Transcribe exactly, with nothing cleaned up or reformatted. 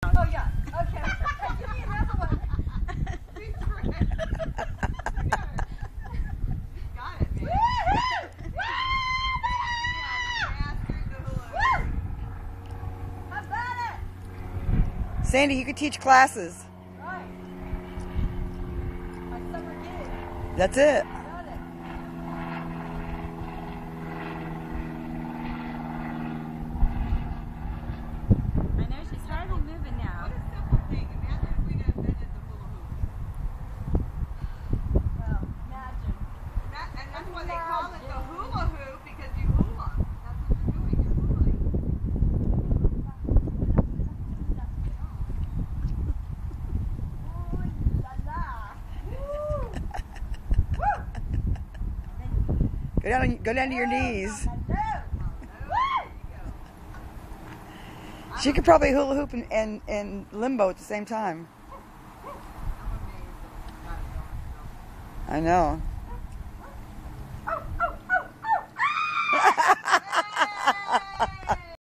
Oh yeah. Okay. Hey, give me another one. Got it, man. How about it? Sandy, you could teach classes. Right. My summer gig. That's it. Got it. I know she's hardly moving now. What a simple thing. Imagine if we'd invented the hula hoop. Well, imagine. That, and that's why they call it the hula hoop, because you hula. That's what you're doing. You're hulaing. Ooh, la la. Woo. Woo. Go down, on, go down to your knees. Hello. She could probably hula hoop and, and, and limbo at the same time. I'm amazed that it's got it going. I know.